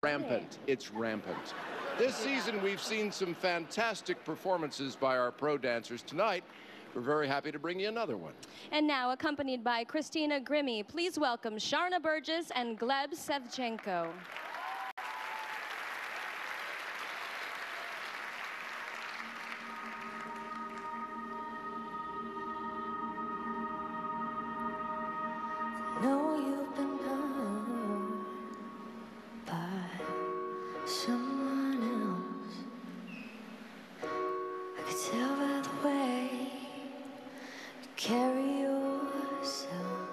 rampant. It's rampant. This season, we've seen some fantastic performances by our pro dancers. Tonight, we're very happy to bring you another one. And now, accompanied by Christina Grimmie, please welcome Sharna Burgess and Gleb Sevchenko. Know you've been hurt by someone else. I could tell by the way you carry yourself.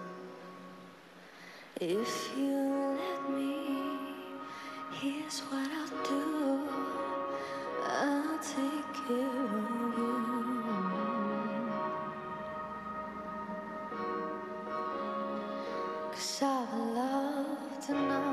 If you let me, here's what I'll do. I'll take care of you. I've loved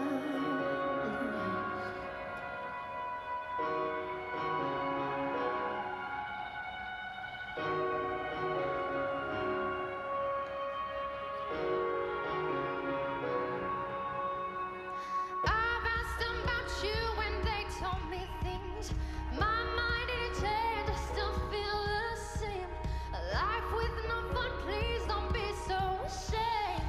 I've asked about you when they told me things. My mind didn't change, I still feel the same. A life with no fun, please don't be so ashamed.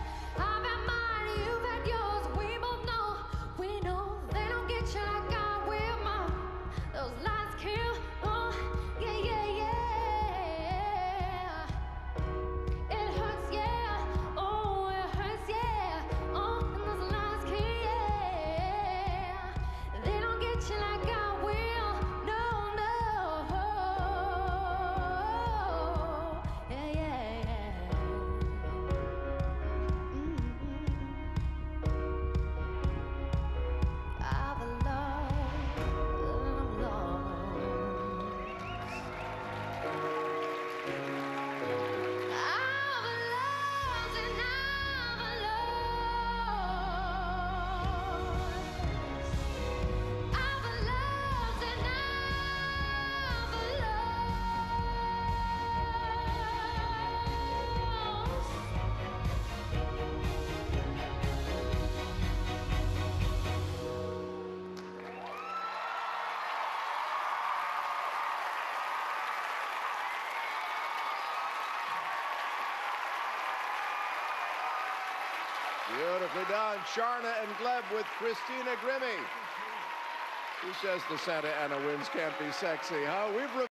Beautifully done. Sharna and Gleb with Christina Grimmie. Who says the Santa Ana winds can't be sexy, huh? We've